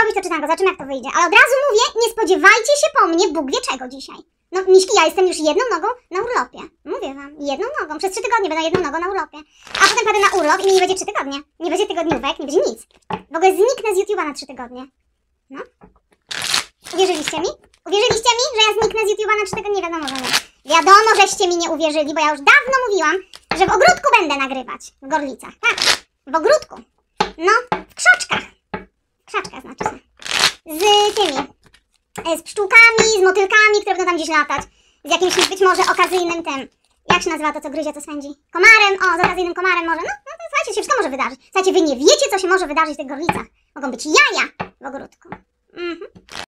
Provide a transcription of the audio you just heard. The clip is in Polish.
robić to czytanko, zobaczymy jak to wyjdzie. Ale od razu mówię, nie spodziewajcie się po mnie Bóg wie czego dzisiaj. No Miśki, ja jestem już jedną nogą na urlopie. Mówię wam, jedną nogą. Przez 3 tygodnie będę jedną nogą na urlopie. A potem padę na urlop i mi nie będzie 3 tygodnie. Nie będzie tygodniówek, nie będzie nic. W ogóle zniknę z YouTube'a na 3 tygodnie. No. Uwierzyliście mi? Uwierzyliście mi, że ja zniknę z YouTube'a na 3 tygodnie? Nie wiadomo, że nie. Wiadomo, żeście mi nie uwierzyli, bo ja już dawno mówiłam, że w ogródku będę nagrywać. W Gorlicach. Tak, w ogródku. No, w krzaczkach. W krzaczkach znaczy się. Z tymi. Z pszczółkami, z motylkami, które będą tam gdzieś latać. Z jakimś być może okazyjnym tym. Jak się nazywa to, co gryzie, co swędzi? Komarem, o, z okazyjnym komarem może. No to słuchajcie, się wszystko może wydarzyć. Słuchajcie, wy nie wiecie, co się może wydarzyć w tych Gorlicach. Mogą być jaja w ogródku.